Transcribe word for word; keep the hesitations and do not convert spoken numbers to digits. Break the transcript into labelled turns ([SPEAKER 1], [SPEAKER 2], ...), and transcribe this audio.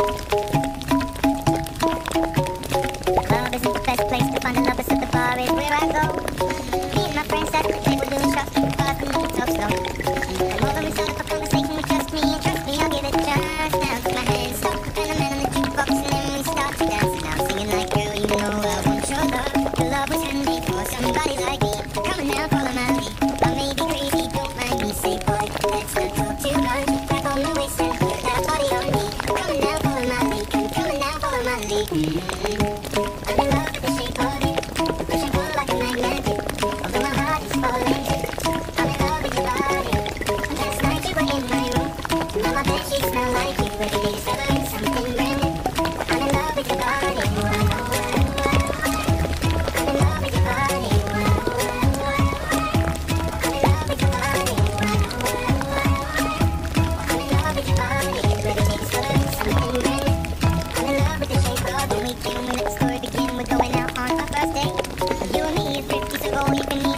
[SPEAKER 1] Club isn't the best place to find a lover, so the bar is where I go. Me and my friends sat at the table doing shots, and fast and we talk slow. Come over and start up a conversation with just me, and trust me, I'll give it a chance. Now take my hand, stop, and I'm in on the jukebox, and then we start to dance. And I'm singing like, girl, you know I want your love. The love was handmade for somebody like me. Come on now, follow my lead. I may be crazy, don't mind me. Say, boy, let's not talk too much. Back on the waist and put that body on me. Come on now, follow my lead. Come, come on now, follow my lead. Mm-hmm. I'm in love with the shape of it. Push and pull like a magnet. Although my heart is falling. I'm in love with your body. Last night you were in my room. Now my bed sheets smell like you. Every day discovering something brand new. I'm in love with your body. I'm in love with your body. I'm in love with your body. I'm in love with your body. Every day discovering something brand new. I'm in love with the shape of when we came. We let the story begin. We're going out on our first date. You and me is thrifty, so go you can